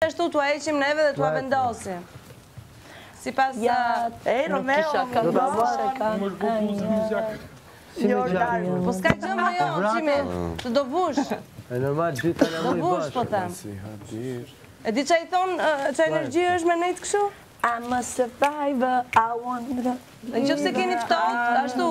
ashtu t'ua heqim neve dhe t'ua vendosim. Si pas... Romeo, po s'ka gjë më jo, qimi, të do vush. E normal, gjitha në Do mujë vush, po bashkë. them. E di që i thonë, që energji është me nejtë këshu? I'm a survivor, I want to... Në qëfë se keni fëtot, ashtu,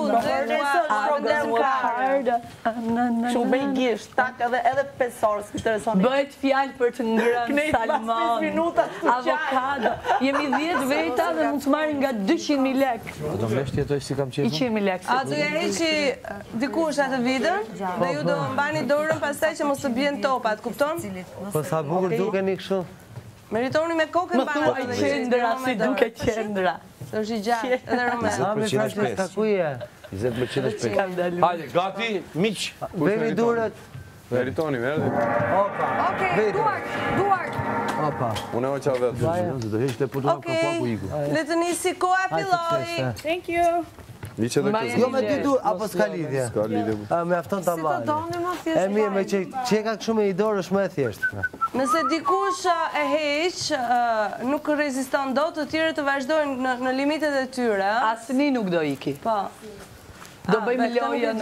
Që bëj gisht, tak edhe pesor, s'interesoni. Bëhet fjalë për të ngrënë salmon, avokado. Jemi 10 veta dhe mund të marrin nga 200.000 lek. Do flesh tjetoj si kam qefu? 100.000 lek. A do ja heqi dikush atë vidën, dhe ju do mbani dorën pastaj që mos të bjen topat, kupton? Po sa bukur dukeni kështu? Meritoni me kokën Më thuaj qendra si duke qendra. Së është i gjatë, edhe Romeo. A me frashtë në skakuje? 20% shpejt. Hajde, gati, miq. Vemi durët. Meritoni, merdi. Opa. Okej, duart. Opa. Unë e oqa vetë. Do heqë të putuar ka paku iku. Le të nisi koha filloi. Thank you. Liqe dhe këtë. Jo me dy dur, apo s'ka lidhje? Ska lidhje. Me afton të marrë. E mirë, me që ka këshu me i dorë është më e thjeshtë. Nëse dikush e heq, nuk reziston do, të tjerë të vazhdojnë në limitet e tyre. Asni nuk do iki. Po. Do bëjmë lojën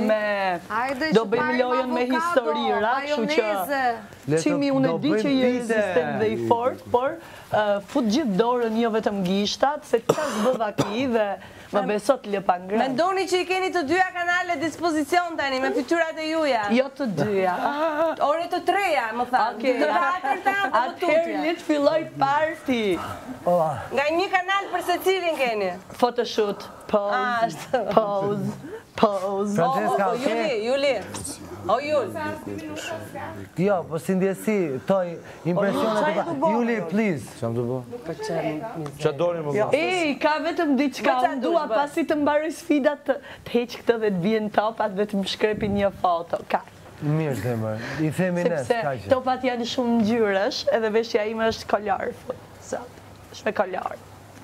me historira, kështu që Qimi unë e di që je rezistent dhe i fort, por fut gjithë dorën jo vetëm gishtat, se qas bëva ki dhe më besot lëpa ngrën. Mendoni që i keni të dyja kanale dispozicion tani, me fytyrat e juja. Jo të dyja. Ore të treja, më thamë. Atëherë le të filloj party. Nga një kanal për se cilin keni? Photoshoot, pose. Francesca, Juli. O, Jul. Jo, po si ndjesi, toj, impresionet të pa. Juli, please. Qa më të bo? Qa doni më bo? Ej, ka vetëm diçka, unë dua pasi të mbaroj sfidat të heq këtë dhe të vjen topat dhe të më shkrepi një foto. Ka. Mirë, zemër, i themi nes, Sepse ka që. topat janë shumë ngjyrash edhe veshja ime është kolor. Është me kolor.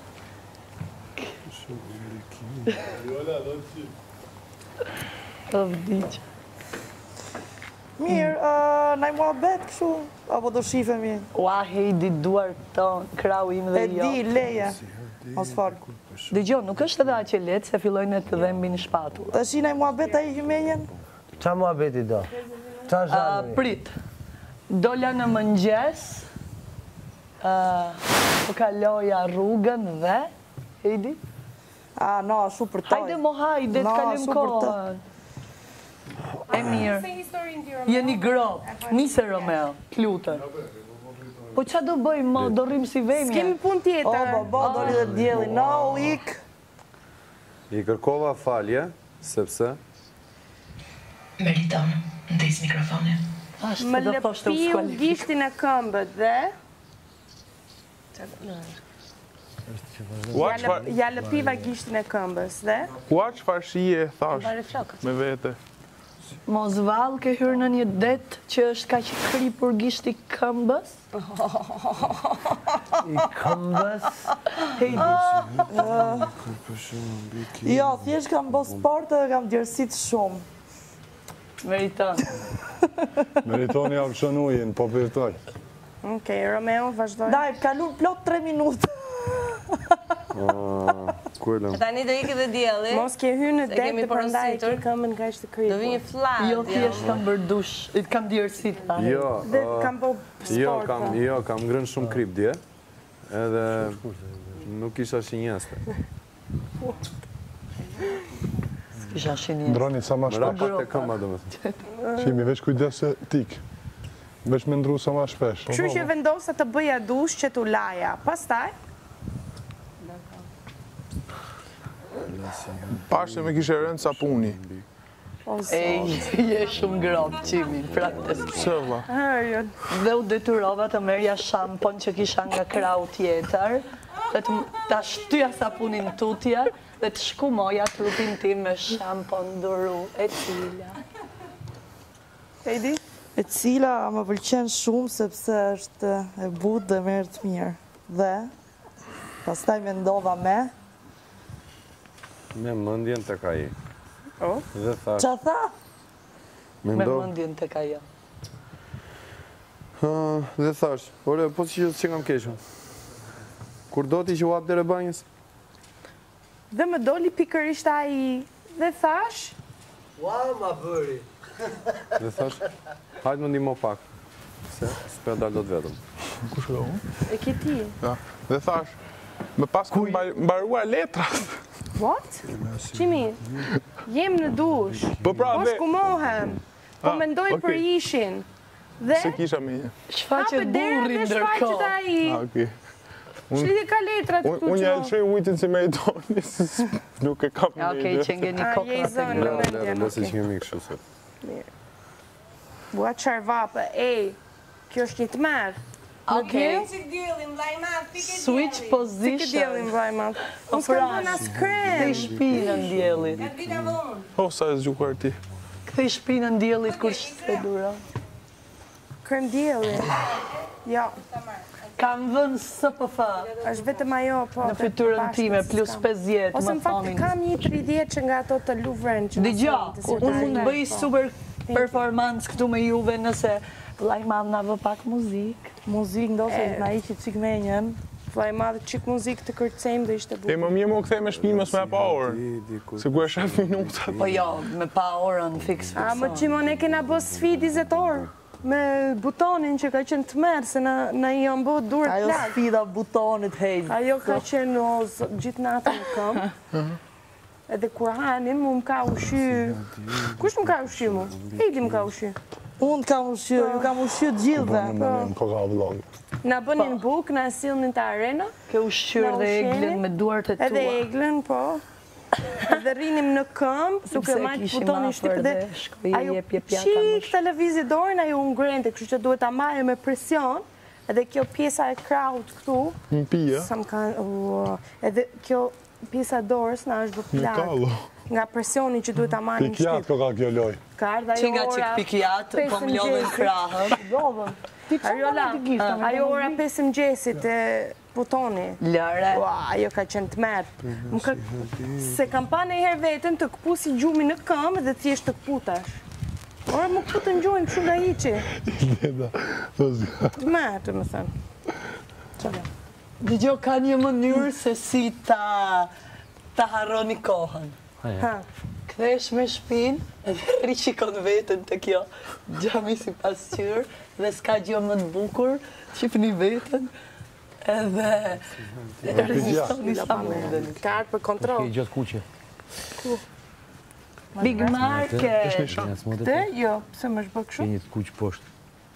Të vdiq. Mirë, naj mua bet këshu, apo do shifemi? Ua, hejdi duar ton, krau im dhe E jo. di, leje, mos falë. Dëgjo, nuk është edhe aq e lehtë se fillojnë të dhembin shpatull. Të shi naj mua bet a i hymenjen? Qa mua beti do? Qa zhanëri? Prit, dola në mëngjes, po kaloja rrugën dhe, hejdi? A, no, shu për toj. Hajde mo hajde, të kalim kohën. E mirë, jeni grop, nise Romeo, klutër. Po qa do bëjmë, mo, do rrim si vemje? S'kemi pun tjetër. O, bo, doli dhe djeli, no, ik. I kërkova falje, sepse... Meriton, ndis mikrofone. Më lëpiu gishtin e këmbët dhe... Ja lëpiva gishtin e këmbës dhe... Ua çfarë shije thash me vete? Mos val ke hyrë në një det që është ka që kripur gishti këmbës? I këmbës? Jo, thjesht kam bo sport dhe kam djersit shumë. Meriton. Meritoni avshën ujin, po pirtoj. Okej, Romeo, vazhdoj. Daj, kalun plot 3 minutë. Kullëm. Tani do iki dhe djeli. Mos ke hyrë në det dhe përndaj ke këmbën nga ishte kripur. Do vi një flat. Jo, thjesht kam bërdush, kam djersit. Jo, Dhe kam po sport. kam ngrënë shumë krip dje, edhe nuk isha shinjeste. Isha shinjeste. Ndroni sa ma Më shpesh. rapat e këmba do me thë. Qimi, veç kujdes se tik. Veç me ndru sa ma shpesh. Kështu që vendosa të bëja dush që t'u laja. Pastaj? Pashte me kishe rënë sapuni. Ej, je shumë grop, Qimi, prates. Pse vlla? Dhe u detyrova të merja shampon që kisha nga krau tjetër, dhe të shtyja sapunin tutje, dhe të shkumoja trupin tim me shampon duru, e cila. Heidi? E cila më pëlqen shumë sepse është e butë dhe merë të mirë. Dhe, pastaj mendova me... Me mëndjen të ka i. Dhe thash... Qa tha? Me mëndjen të ka jo. Dhe thash, ore, po si që nga më keshën. Kur do t'i që u hap dere banjës? Dhe më doli pikërisht ai dhe thash... Ua, ma bëri. Dhe thash, hajtë më ndihmo pak, se s'pe dalë do të vetëm. Kush e unë? E ke ti? Ja. Dhe thash, me pas ku mbaruar letras. What? Qimi, jem në dush. Po pra, Po shkumohem. Po mendoj për ishin. Dhe... Se kisha me një. Shfaqet burri ndërkohë. Shfaqet ai. Okej. Shlidi ka letrat këtu që... Unë ja lëshoj ujtin si me i doni, nuk e kam një Okej, që ngeni kokra të zonë. grë. Nëse që kemi kështu se. Bua qarvapë, kjo është një të merë. Okej. Switch Që position. djelin vlajmat. Po Unë s'kam bën as krem. Kthej shpinën djellit. O, sa e zgjuar ti. Kthej shpinën djellit kur shte dura. Krem djelin. Ja, Kam dhënë SPF është vetëm ajo, po... në fytyrën time, plus 50, Ose më në fakt thonin. kam një 30 që nga ato të Louvren që... Dëgjo, unë mund të bëj super performance këtu me juve nëse vllai madh na vë pak muzikë. Muzik ndose na iqi çik menjen. Vllai madh çik muzik të kërcejmë dhe ishte E bukur. më mirë më kthej me shpinë mos me pa orë. Se ku e shef minutat. Po jo, me pa orën fix. A më qimon e kena bë sfidë 20 orë me butonin që ka qenë të merë, se na i janë bë durët Ajo plak. sfida butonit hejt. Ajo ka qenë gjithë natën në këmbë. Edhe kur hanim, mu më ka ushqy... Kush më ka ushqy mu? Hejdi më ka ushqy. Unë kam ushqy, ju kam ushqy të gjithve. Koka vlog. Na bënin buk, na sillnin te arena. Ke ushqyer dhe eglën me duart e tua. Edhe eglën, po. Edhe rrinim në këmbë, duke majtë butonin shtipë dhe... Ajo qik televizi dorën, ajo ungrente, kështu që duhet ta marrë me presion. Edhe kjo pjesa e kraut këtu... Më pia. Sa më kanë... Edhe kjo pjesa dorës na është bë plak. Nga presioni që duhet ta marrim shtipë. Pikjat ko ka kjo loj. Ka ardha Që ajo nga ora... qik pikjat, po më lodhen krahën. Ajo ora 5 mëngjesit e butoni. Lëre. Ajo ka qenë të merë. Se kam pa në herë vetën të këpusi gjumi në këmë dhe thjesht të këputash. Ora më këputën gjumin këshu nga iqi. Të merë, të më thënë. Dëgjo, ka një mënyrë se si ta harroni kohën. Kthesh me shpinë, edhe rishikon vetën të kjo gjami si pasqyrë, dhe s'ka gjë më të bukur, qipni vetën, edhe rezistoni sa mundën. Ka ardhë për kontrol. Ke gjatë kuqe. Big Market. Dhe, jo, pëse më shbë Ke këshu? një të kuqë poshtë.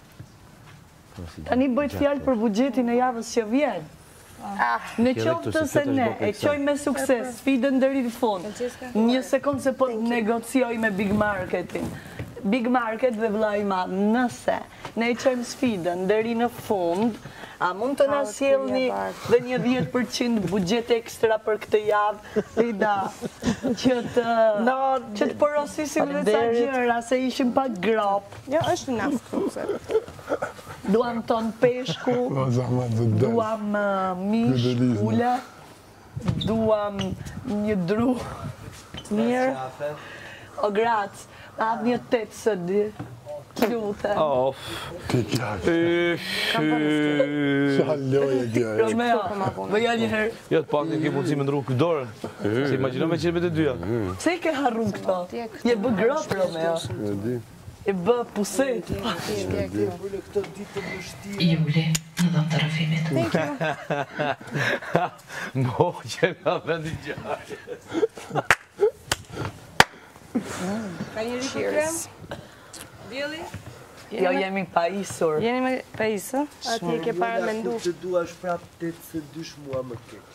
Tani bëjt fjalë për bugjetin e javës që vjen. Në qoftë se ne e qoj me sukses sfidën deri në fund, një sekundë se po negocioj me Big Marketin. Big Market dhe vllai i madh, nëse ne e qojmë sfidën deri në fund, a mund të na sjellni dhe një 10% buxhet ekstra për këtë javë, Lida, që të porosisim dhe ca gjëra, se ishim pak grop. Jo, është naftë. Duam ton peshku, duam mish, ula, duam një dru. Mirë. O gratë, avë një 8 së di. Lute. Pikjat. Qa loje kjo. Romeo, bëja një herë. Jo, të pak në ke mundësi me ndru këdorën. Se imagino me qenë me të dyja. Pse i ke harrun këto? Je bë grop, Romeo. E bë puset. Juli, në dhëmë të rëfimit. Mo, që nga vendi gjarë. Ka një rikë krem? Djeli? Jo, jemi pa isur. Jeni me pejsë? Ati e ke para me ndu. Se duash prap 82 mua më keq.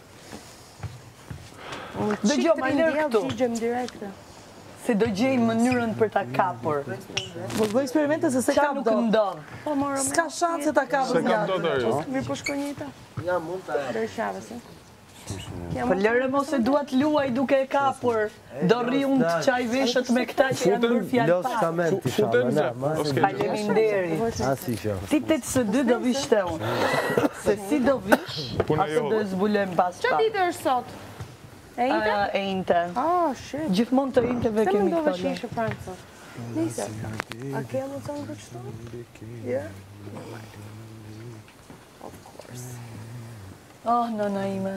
Dëgjo, ma lërë këtu. Gjëm direkte. Se do gjejnë mënyrën për ta kapur. Më bëj eksperimente se Qa kap nuk do. ndodh. S'ka shansë se ta kapë Se kam do të jo. Mirë po shko njëta. Ja, mund ta Dërë shavës, e? Po lërë mos e duat luaj duke e kapur. Do rri unë të qaj veshët me këta që janë bërë fjallë Los pak. kamen të shala. Faleminderi. Asi që. Ti 8-2 do vish të unë. Se si do vish, Puna ase do e zbulem pas Qa pak. ditë është sot? E ite? E inte. Oh, shit. Gjithmonë të inteve Se kemi më këto ndove lë. shishë Francë. Nise. A ke më të në kërështu? Ja. Oh, nëna ime.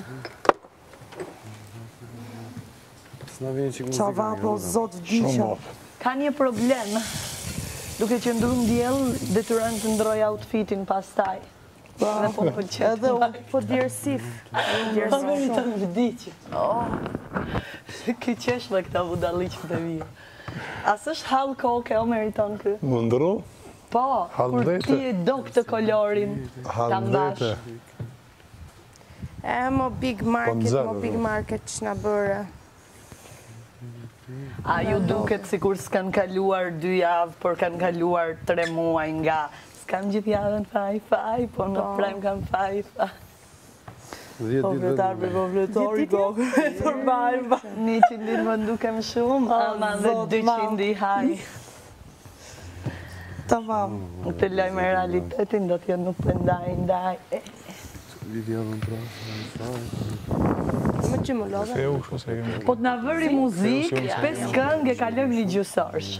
Qa vapo zot vdisha. Ka një problem. Duke që ndru ndjell, detyron të ndroj outfitin pas taj. Dhe po më pëlqet. Edhe unë po djersif. Po më të në vdiqë. Ky qesh dhe këta budalliqët e vijë. As është hall koke, o meriton kë? Më ndru? Po, kur ti e do këtë kolorin, ta mbash. Mo big market që nga bërë. A ju duket si kur s'kan kaluar 2 javë, por kan kaluar 3 muaj nga s'kam gjithë javën faj, po në prajmë kam faj. Po vletar, po barba. 100 ditë më ndukem shumë, ama dhe 200 i haj. Tamam. Të lojmë realitetin, do t'jo nuk ndaj. Më që më lodhe? Po t'na vëri muzikë, 5 këngë e kalojmë një gjysërsh.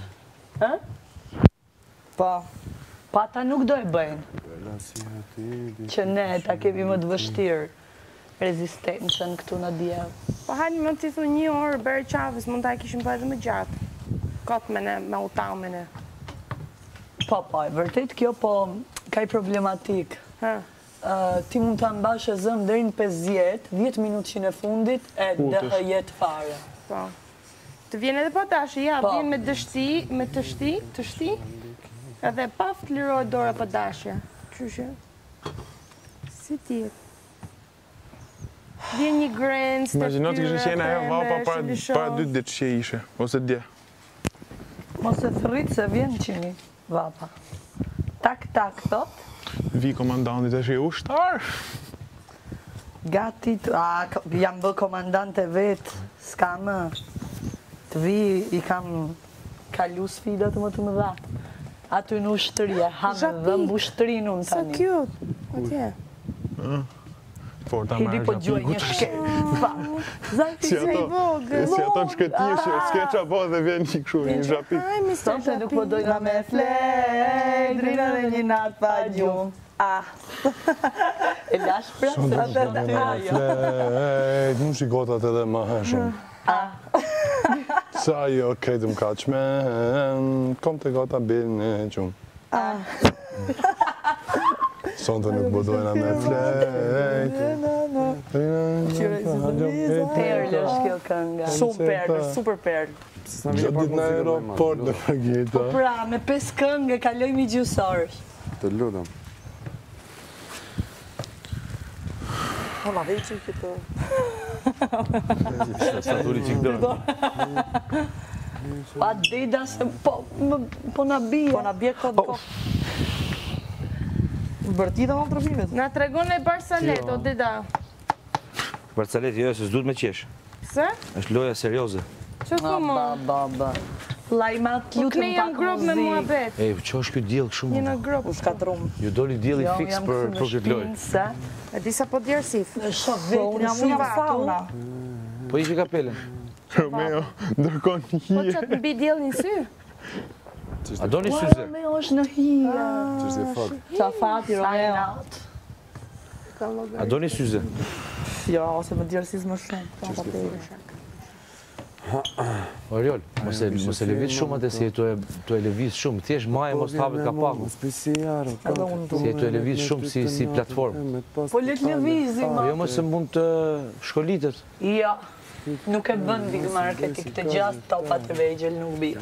Po. Pa ta nuk do e bëjnë. Që ne ta kemi më të vështirë rezistencën këtu në djevë. Po hajnë më të thu 1 orë bërë qafës, mund ta e kishim për edhe më gjatë. Kotë me utau me ne. Po, e vërtet kjo po ka i problematik. Ti mund të ambash e zëmë deri në 50, 10 minutë që në fundit e dëhë jetë fare. Po. Të vjen edhe po dashë, ja, vjen me dështi, me të shti, edhe paf të liroj dora për dashja. Qyshe? Si tjetë? Vjen një grenë, së të Imaginot që ishe qena e vapa para 2 ditë që ishe, ose dje. Mos e thërrit se vjen qini vapa. Tak, thot. Vi komandantit e shi ushtar. Gati, jam bë komandante vetë, s'ka më. Të vi, i kam kalu sfidat më të më dha. Aty në ushtëria, hamë dhe më ushtërin unë tani. Sa cute, atje. Hidi po gjuaj një shketë. Si ato në shketishë, s'keqa po dhe vjen një këshu, një zhapik. Sonte nuk po dojna me flej, drina dhe një natë pa gjumë. E lash prapë se Sonte nuk po dojna me flej, nuk shikotat edhe ma heshëm. Sa jo kejtë më kaqmen, kom të gota bilë në gjumë. Sonte nuk po dojna me flejt. Perlë është kjo kënga. Shumë perlë, super perlë. Gjatë ditë në aeroport në Margita. Pra, me 5 këngë kalojmë i gjysërsh. Të ludëm. Ola, dhe i që këtë... Sa turi që këdojnë. Pa dida se po na bje. Po na bje këtë kohë. Bërtita në trafimit. Na tregon e Barsalet, o dida. Barsalet, jo, se s'duhet me qesh. Se? Është loja serioze. Që ku mo? Lajmat lutëm pak muzikë. Këne janë grop me mua bet. E, që është këtë djelë këshumë? Një në grop. U shkatrum. Ju doli djeli fix për këtë lojë. E disa po djersif. Unë jam fauna. Po ishe kapelen? Romeo, ndërkon një hije. Po që të mbi djel një sy? A do një syze? Romeo është në hija. Qa fati, Romeo. A do një syze? Jo, ose më djersis më shumë. Oriol, mos e levit shumë atë si e tu e levit shumë. Thjesht maje mos t'hapet kapaku. Si e tu e levit shumë si platformë. Po let levizim. Jo mos se mund të shkolitet. Jo. Nuk e bën big marketing të gjatë topat e vegjel nuk bia.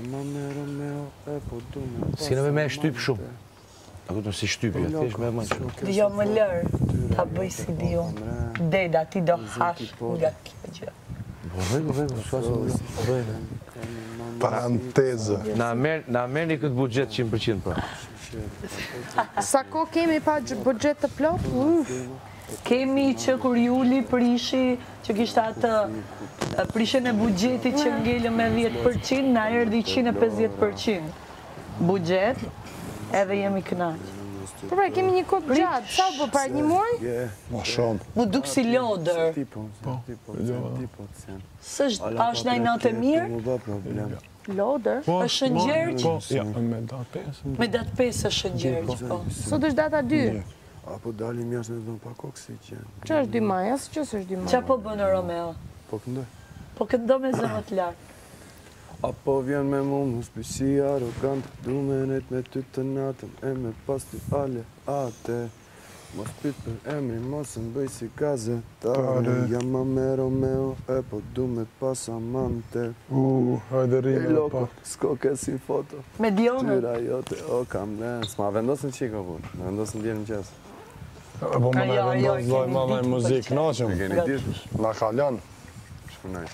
S'kene me shtyp shumë. A këtë si shtypja, thjesht me më shumë. Jo më lërë, ta bëj si di unë. Deda, ti do hash nga kjo gjë. Parantezë. Na merni këtë budget 100% pra. Sa ko kemi pa budget të plot? Kemi që kur Juli prishi, që kishtë atë prishën e budgetit që ngellëm me 10%, na erdi 150% budget, edhe jemi kënaqë. Përra, kemi një kopë gjatë, sa po për një muaj? Ma shumë. Mu duk si lodër. Ashtë në i natë e mirë? Lodër? është shëngjerë që? Ja, me datë 5. Me datë 5 është shëngjerë që, po. Sot është data 2? Apo dalim jashtë në dhëmë pak oksigen. Që është 2 maj, asë që është 2 maj? Qa po bënë Romeo? Po këndoj. Po këndo me zëmët lartë. Apo vjen me mu spisi arogant, du me net me ty të natën, e me pas ty ale ate. Mos pyt për emri, mos më bëj si gazetare, jam me Romeo, e po du me pas amante. Hajde rime e loko, s'ko ke si foto. Me Dionën? Tyra jote, o kam len, s'ma vendosën qiko punë, me vendosën djerë në qesë. Po më me vendosë doj ma me muzikë nashëm. E keni ditë? Na kalon. Shpunaj.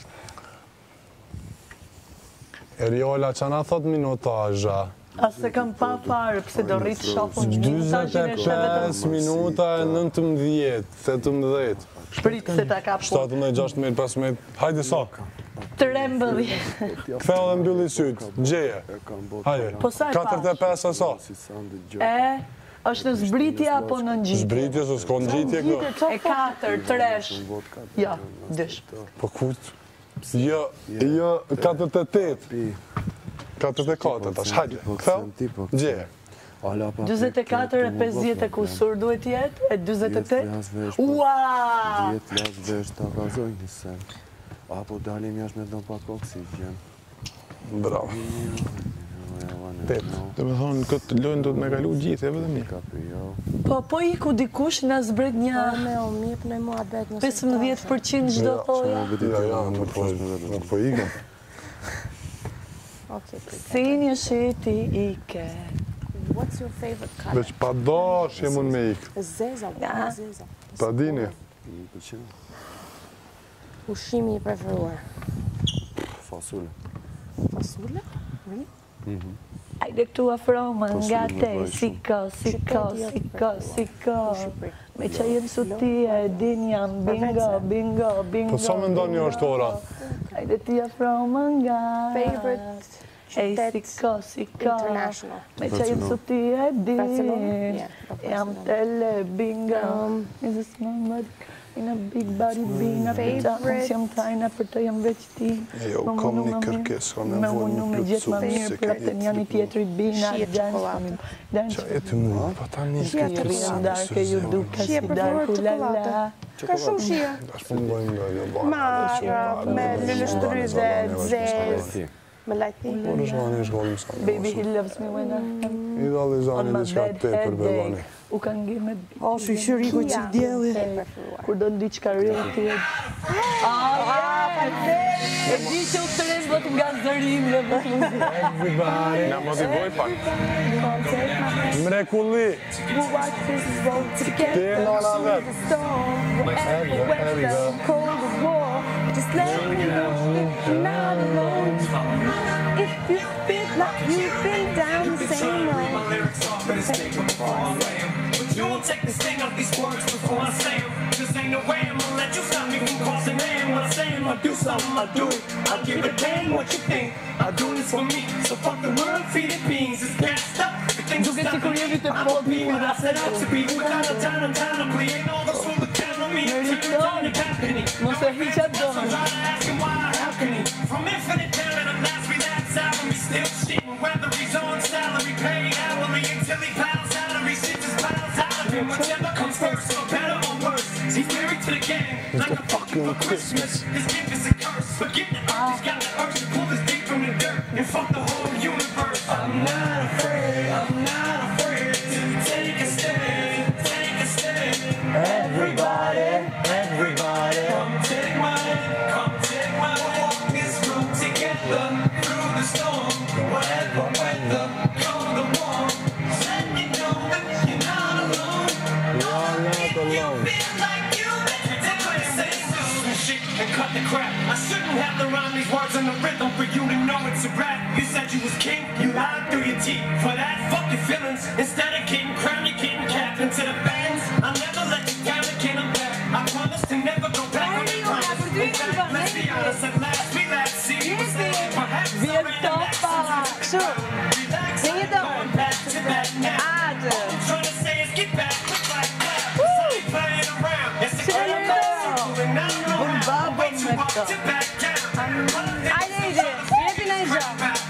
Eriola që na thot minutajja. Asë se kam pa farë, pëse do rritë shafën 25 minuta e 19, 18. Shpritë se ta ka po. 17, 16, 15, hajde sa. 13. Ktheo dhe mbylli sytë, gjeje. Hajde, Po sa e 45 e sa. është në zbritja apo në ngjitje? Zbritje, se s'ko në gjitje këto. E 4, 3. Ja, dysh. Po kut? Jo, 48. 44, tash, hajde, këtheu, gjeje. 24 e 50 e kusur duhet jetë? E 28? Ua! 10 las vesh të vazoj një sen. Apo dalim jash me dhëmë pak oksigen. Bravo. 8. Dhe me thonë, këtë lojnë do të me kalu gjithë, e vëdhe mi. Po iku dikush në zbret një 15% gjdo thoja? Ja, nuk po ikëm. Si një shiti ike. What's your favorite color? Veç pa dash jem unë me ikë. Zeza, zeza. Ta dini. Ushimi i preferuar? Fasule. Fasule? Ajde këtu afro më nga te, siko. Me që jenë sutia e din jam bingo. Po sa me ndoni është ora? Ajde ti afro më nga. Favorite qytet international. Me që jenë sutia e din jam tele bingo. Is a in a big body bean, favorite jam tajna për të jam veç ti. Jo, kam një kërkes, ka nevoj një plëtsu, se këtë të njani tjetërit bina, qa e të mu, pa ta një kërkes. Darke ju duka si darku lala. Ka shumë shia. Mara, me lëllështëry dhe dzez. Me lajti. Baby, he loves me when I'm I dalë i zani dhe qka te për bebani. U kanë ngi me... O, shqyqëriko që djeli. Kur do në di qka rrëti e... E di që u të rejnë vët nga zërim dhe vët muzik. Nga motivoj pak. Mrekulli. Ti e nona vetë. Just let me know you're not alone. If you feel like you've been down the same road. But you won't take the sting of these words before I say them. Just ain't no way I'm gonna let you stop me from crossing name. When I say I'm gonna do something, I'll do it. I'll give a damn what you think. I'll do this for me. So fuck the world, feed it beans. It's gassed up. Duke që kur jemi të I'll be what I set out to be. Without a time, I'm trying to bleed. Ain't all those who count on me. Mos e hiqa donë. From infinite down and a last relapse hourly. Still shitting whether he's on salary. Pay hourly until he piles salary. Shit just piles out of him. Whichever comes first, for better or worse. He's married to the game like a fucking Christmas. His gift is a curse. Forget the earth, he's got the urge to pull this dick from the dirt and fuck the whole universe. I'm not afraid to take a stand, Everybody, come take my hand, walk this road together through the storm. Whatever weather, come the warm. Let me know that you're not alone. If you feel like you've been doing some shit and cut the crap. I shouldn't have to rhyme these words in the rhythm for you to know it's a rap. You said you was king, you lied through your teeth. For that, fuck your feelings. Instead of getting crowned, you're getting capped into the bands. I'll never let you down again, I'm back. I promise to never go back on the promise. In fact, let's be honest, at last we last see you was there. Perhaps I ran back to back. Relax, I'm going back to back now. All I'm trying to say is Ajde, jepi në gjë.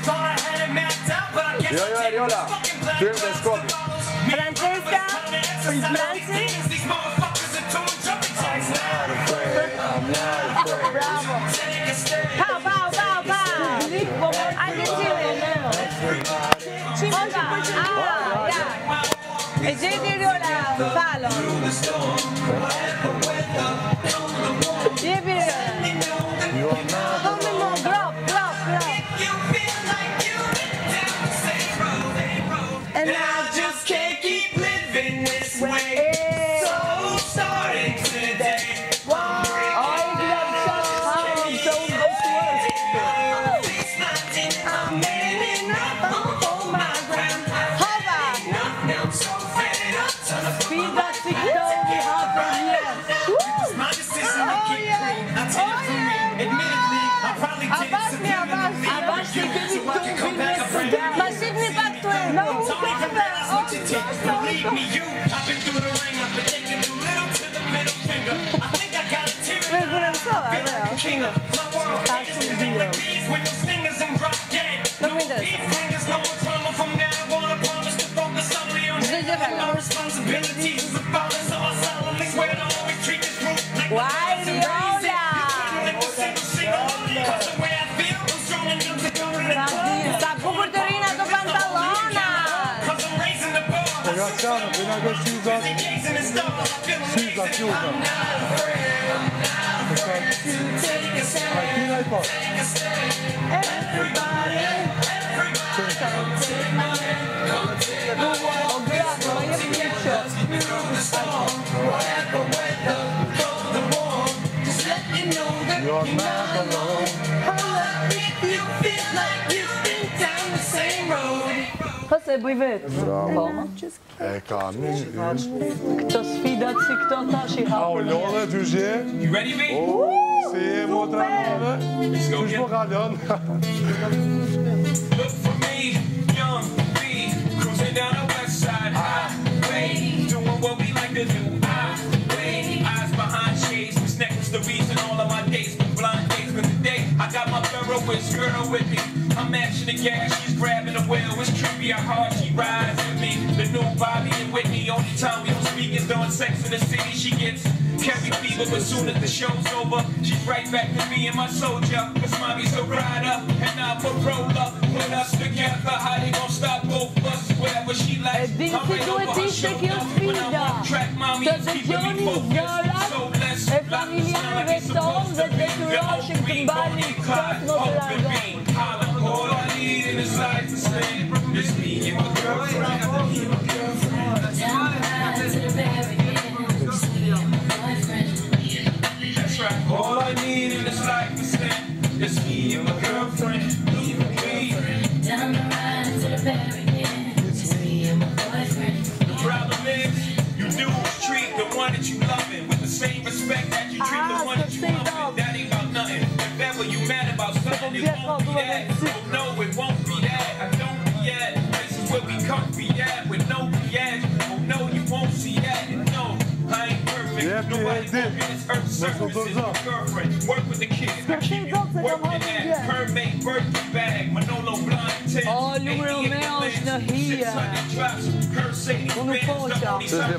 Jo, Ariola, tyrim dhe skopi. Francesca, Franci. Bravo. Pa. Ajde qile. E gjeti Riola, falon. Jepi Riola. Dhome mo, grop. And I just can't keep living this way. So starting today. Believe me, you. I've been through the ring, I've been taking too little to the middle finger. I think I got a tear in my world is like these with no stingers and drop dead. No these fingers, no more trauma from now on. I promise to focus only on no responsibilities as a father, so I solemnly swear to always treat this group like the cause the way I feel, I'm strong enough to go to the Graziano, prima che scusa chiusa. Mattina e poi. You're not alone. You feel like you've been down the same road. Pse e bëj vetë? Bravo. E ka një. Këto sfidat si këto tash i hapë. A u lodhe ty zhje? You ready, B? Si e motra mëve? Kush po ka lënë? Look for me, young B, cruising down the west side highway, doing what we like to do. Eyes behind shades, this necklace the reason all of my days been blind days. But today I got my Ferroist girl with me. I'm matching the gas, she's grabbing the wheel. It's trippy how hard she rides with me. The new Bobby and Whitney, only time we don't speak is during Sex in the City. She gets carry fever, but soon as the show's over, she's right back to me and my soldier. Cause mommy's a rider, and I'm a roller. Put us together, how they gon' stop both of us? Whatever she likes, I'm right over her shoulder. When I'm on track, mommy is keeping me focused. So let's lock the sound like it's supposed to be. The OB, Bonnie, Clyde, open beam, holla. All I need in this life is stand. It's me and my girlfriend. That's right. All I need in this life is stand. It's me and my girlfriend. Down the ride to the barricade. It's me and my boyfriend. The problem is, you do treat the one that you loving with the same respect that you treat the one that you loving. That ain't about nothing. If ever you mad about something, it won't be that. Oh no, it won't be that. I don't be at. This is where we comfy at with no BS. Oh no, you won't see that. No, I ain't perfect. Nobody walking this earth surface is my girlfriend. Work with the kids. I keep it working at. Hermade birthday bag. Manolo blind tail. Oh, numero me është në hija. Unë poqa.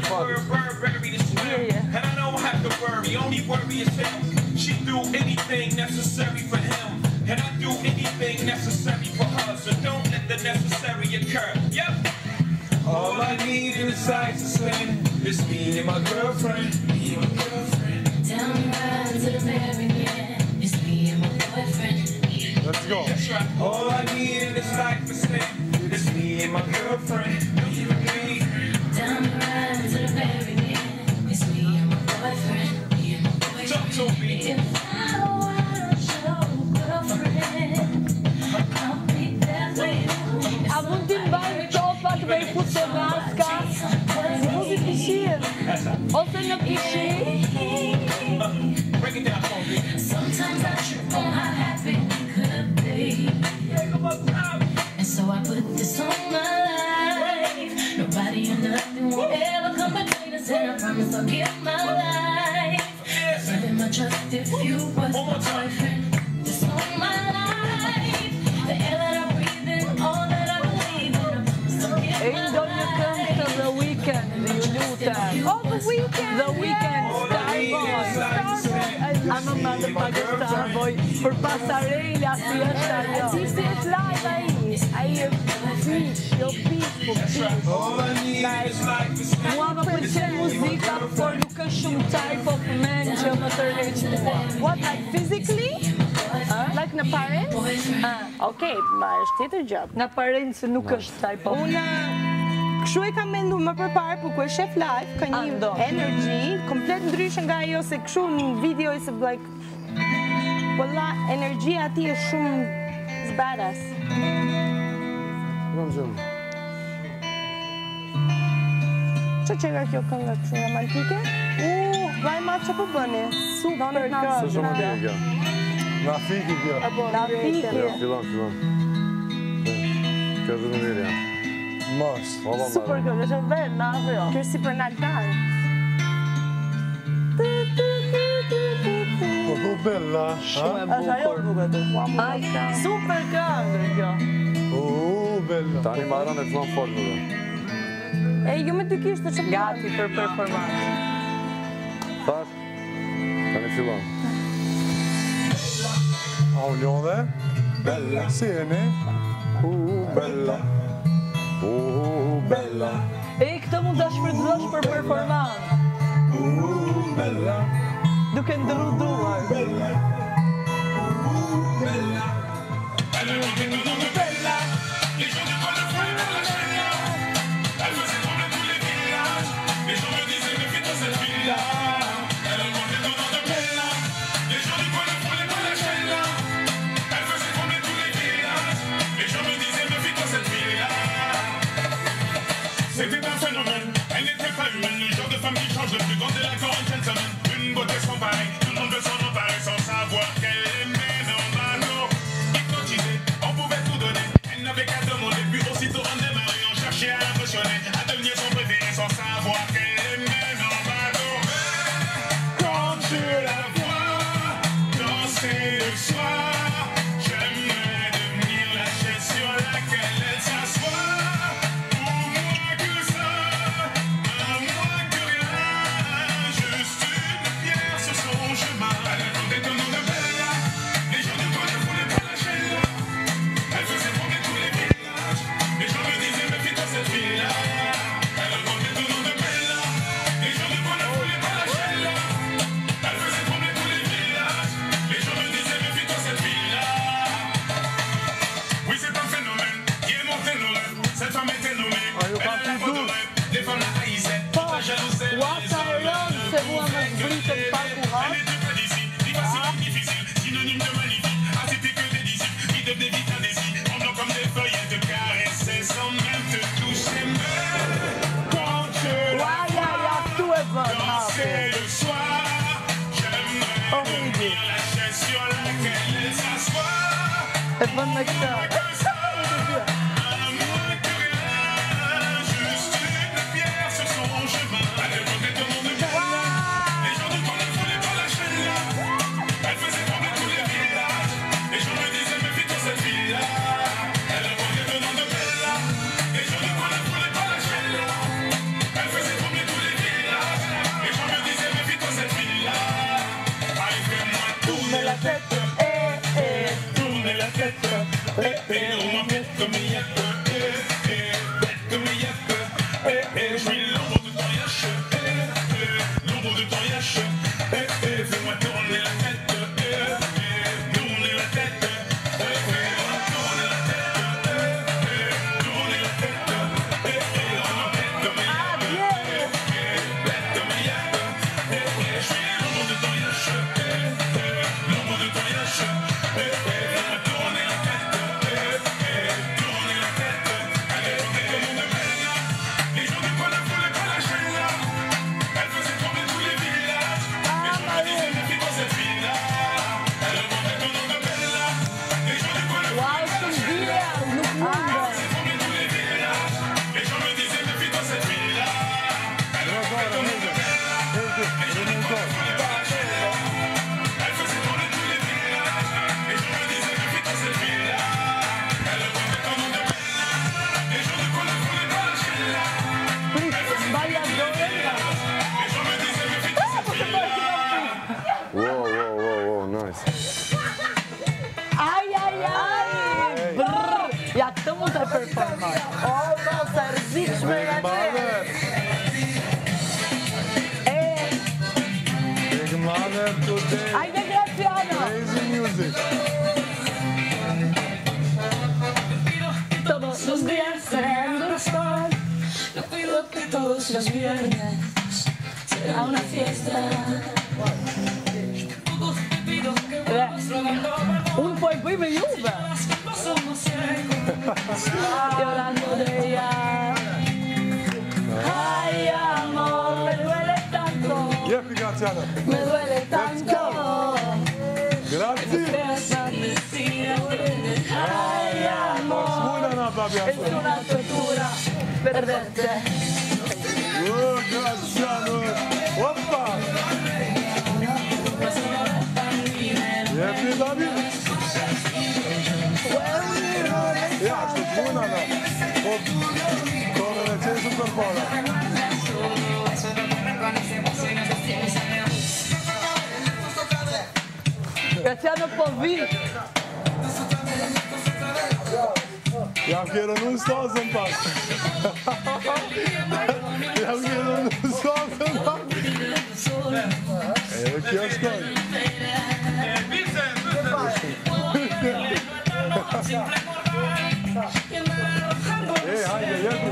And I don't have to worry, only worry is him. She do anything necessary for him, and I do anything necessary for her. So don't let the necessary occur. Yep. All I need in this life to spend is me and my girlfriend. Me and my girlfriend. Down the ride to the barricade. It's me and my boyfriend. Let's go. That's right. All I need in this life to spend is me and my girlfriend. Me and my girlfriend. Down the ride to the barricade. It's me and my boyfriend. Me and my boyfriend. Talk to me. If I want your girlfriend, I'll be there waiting. A mund t'i mbajnë topat me I futë maska, si mund t'i pishin, ose në pishin. Sometimes I trip on how happy we could be. And so I put this on my life. Nobody or nothing will ever come between us, and I promise I'll give my life. Living much just if you was my boyfriend. This all my life, the air that I breathe in, all that I believe in. E ndonjë këngë të The Weeknd, ju lutem. Oh, The Weeknd! The Weeknd, Starboy. I'm a motherfucker Starboy. Për pasarela si është ajo. Si është live ai e fish, jo fish, po fish. Mua më pëlqen muzika, por nuk është shumë type of man që më tërheq mua. What, like physically? Like në parent? Okej, ma është tjetër gjë. Në parent se nuk është type of man. Unë kështu e kam mendu më përpare, por ku e shef live, ka një energy komplet ndryshë nga ajo se kështu në video is like walla, energjia ati është shumë badass. Që që nga kjo këngë kështu romantike? Vaj ma që përbëni? Super këngë. Së shumë të kjo. Na fiki kjo. Na fiki. Filon. Kjo është në mirë, ja. Mos. Super këngë, është vetë, na apo jo? Kjo është si për në altar. Po bella. Shumë e bukur. Super këngë kjo. Bella. Tani marrën e fillon fort më dhe. E, ju me dy kishtë të shumë gati për performancë. Thash, tani fillon. A u lodhe? Bella. Si e ne? Bella. Bella. E, këtë mund të shfrytëzosh për performancë. Bella. Duke ndërru duar. Bella. Bella. Bella. Les gens de quoi le fouet dans la chaîne là. Elle faisait trembler tous les villages. Les gens me disaient méfie-toi cette fille-là. Elle augmentait ton nom de Bella. Les gens de quoi le fouet dans la chaîne là. Elle faisait trembler tous les villages. Les gens me disaient méfie-toi cette fille-là. C'était un phénomène. Elle n'était pas humaine. Le genre de femme qui change le plus grand délinquant en gentleman. Une beauté sans pareil. Tout le monde veut s'en emparer sans savoir qu'elle aimait normalement. Hypnotisée, on pouvait tout donner. Elle n'avait qu'à demander, puis aussitôt on démarrait. On cherchait à l'impressionner, à devenir son préféré sans savoir qu'elle aimait normalement. Quand je la vois danser le soir, j'aimerais devenir la chaise sur laquelle elle s'assoit. Pour moi que ça, à moi que rien, juste une pierre sur son chemin. Elle attendait ton nom de Bella, les gens de quoi ne voulaient pas lâcher là. Elle faisait trembler tous les villages, les gens me disaient méfie-toi cette fille-là. Elle attendait ton nom de Bella, les gens de quoi ne voulaient pas lâcher là. Elle faisait trembler tous les villages, les gens me disaient méfie-toi cette fille-là. Oui, c'est un phénomène qui est monté nos rêves. Cette femme était nommée, elle a la voix de rêve. Les femmes la haïssaient, la jalousaient. Se mua më zbritën pa kurat. Elle n'était pas d'ici, ni facile ni difficile, synonyme de magnifique, atypique des disciples, qui devenait vite indécis, pendant comme des feuilles, elle te caressait sans même te toucher. Mais quand je la vois danser le soir, j'aimerais devenir la chaise sur laquelle elle s'assoit. E bën me këtë. Tourne la tête, format. O, no, sa rëzikshme nga të. Big Mother today. Ajde Graciano! Crazy music. Todos los días serán estar. Yo pido que todos los viernes será una fiesta. Unë po e bëj me juve. Llorando de ella. Ay, amor, me duele tanto. Jepi Graziano. Me duele tanto. Grazie. Ay, amor. Smuda na Fabiano. Es una tortura perderte. Oh, Graziano. Oppa. Jepi David. Ja, što smuda na. Come ne c'è super pola. Graciano po vi. Jam kjerë në stazën pak. Jam kjerë në stazën pak. Edhe kjo shkoj. Hajde, jetu.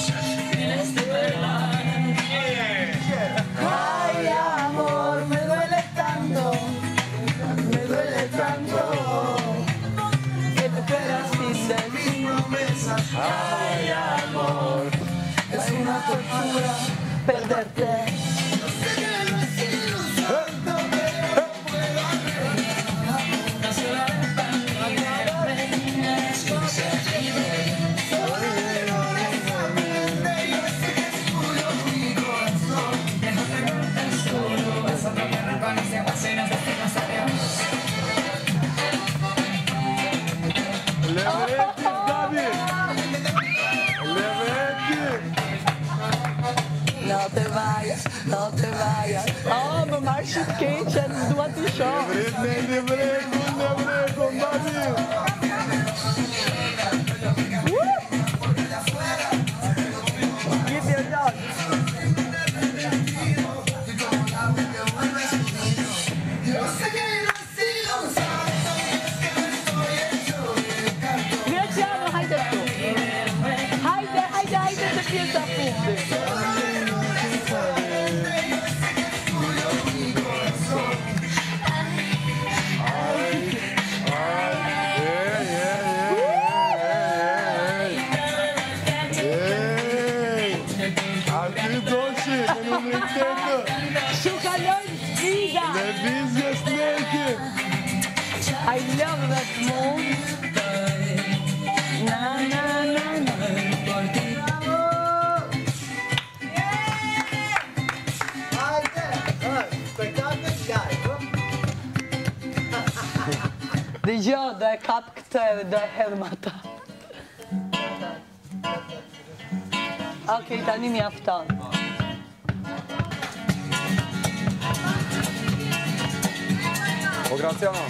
Ay, amor, me duele tanto. Me duele tanto. Que te esperas sin decir promesas. Ay, amor, es una tortura perderte. Leveretti, David! Leveretti! No te vayas, no te vayas. Oh, më marrë shqip keqe, dua t'i shoh. Levrekun, David! Give your dog. Graciano, hajde tu. Hajde, të pjesa fundi. Shukalon sfida. Levizje sneki. I love that move. Na na na na. Dëgjoj, do e kap këtë edhe do e hedh më ata. Okej, tani mjafton. O Graziano.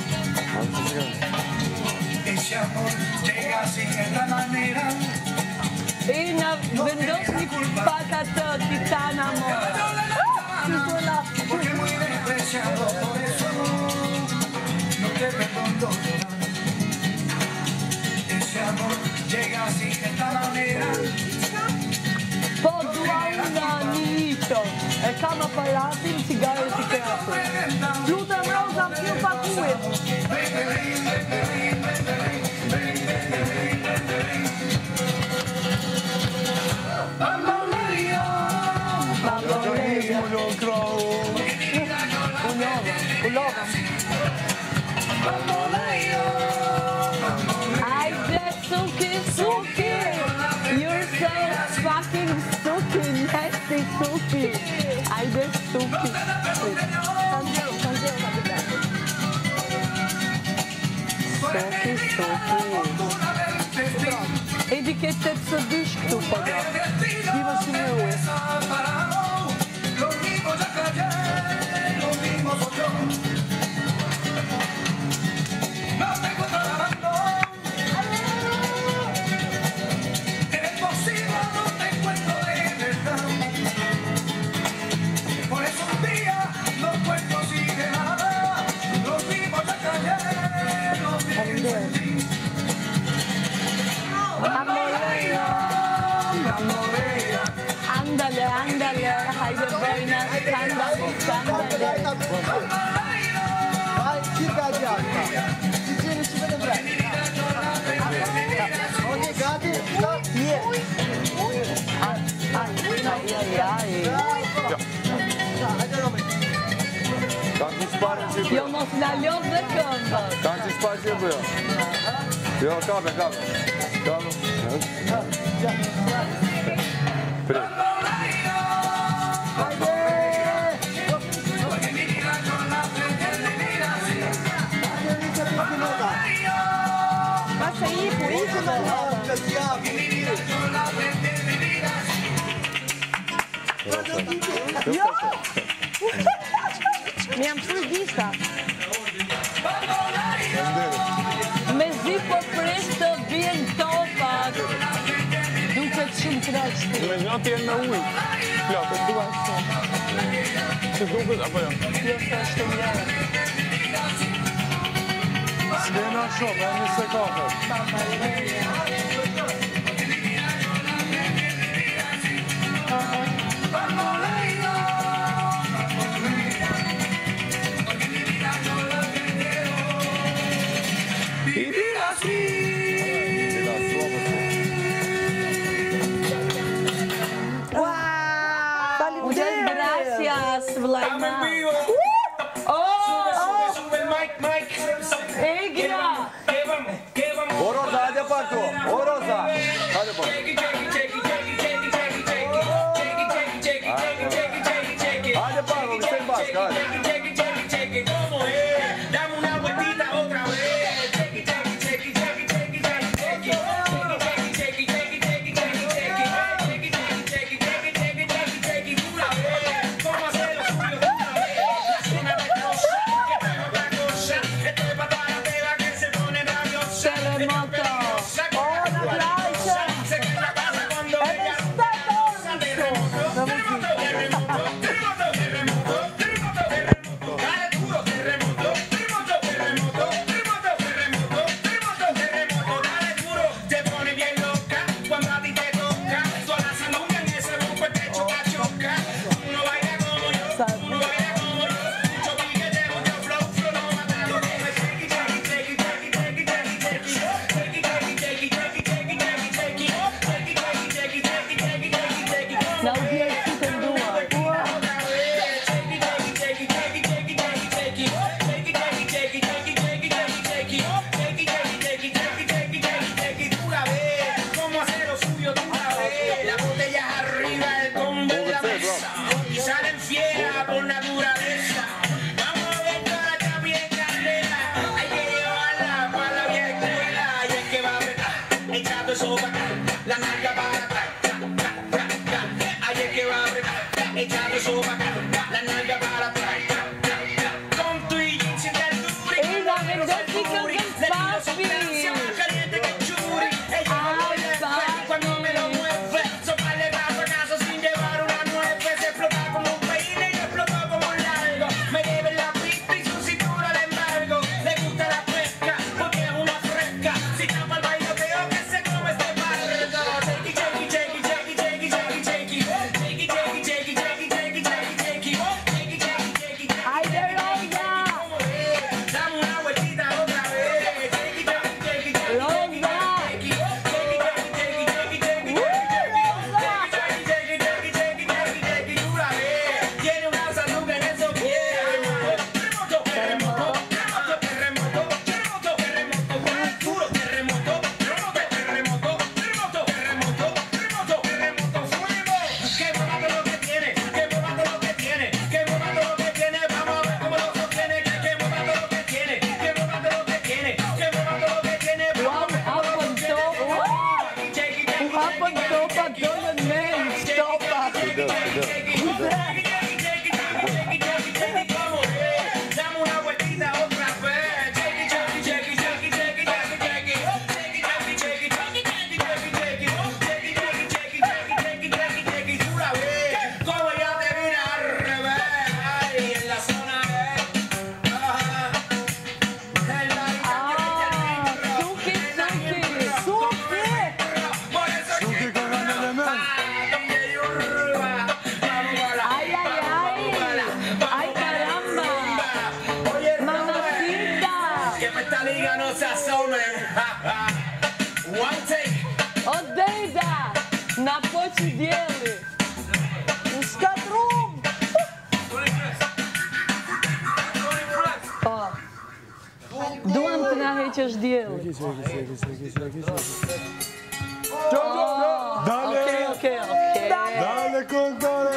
E na vendos një pak atë Titana Mora. Porque muy despreciado, por eso no te perdono. Ese amor llega así de esta manera. Po dua unë anito. E kam aparatin cigare t'i krasu. Lutem Roza, më pjo pak ujë. Ajde, Suki, Suki! You're so fucking Suki, nasty Suki! Ajde, Suki! Suki, Suki! Etikettet së dysh këtu, po do. Diva shumë e ujë. Hai, circa ghiaccia. Ci tieni, ci vede bene. Ok, gati, stop. Kanë t'i shpare që Jo, mos në lodh dhe këmbë. Kanë t'i shpare që bëjo. Jo, kape. Prit. Passa aí, por isso não Mi jam për vista. Me zi po prish të bjen topat. Duket shumë kraqti. Me nga t'jenë me ujë. Plakë, duha shumë. Që duket, apo jo? Jo, se është të mjerë. S'kena shumë, e një se kakët. Muchas gracias, Vlajna. Egra! Oroz, hajde pak to. Oroz. që është dielli. Dale! Okej. Dale, këngëtare!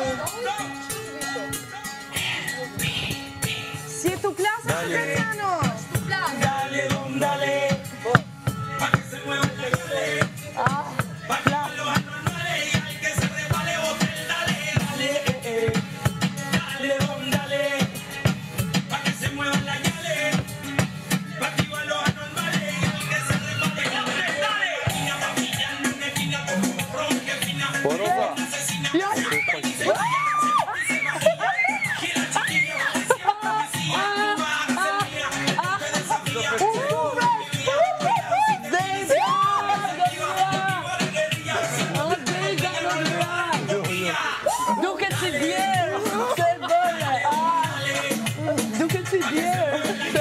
Si e tu plasa, Graziano? Dale, dale. Pa' que se mueva la calle. Pa' que lo anormale y al que se resbale bote el dale, dale. Dale, dale. Pa' que se mueva la calle. Pa' que igual lo anormale y al que se resbale bote el dale. Fina papilla, no me fina como un ron que fina. Poroza! Asesina. Duket si djerë, se e bëre. Duket si djerë.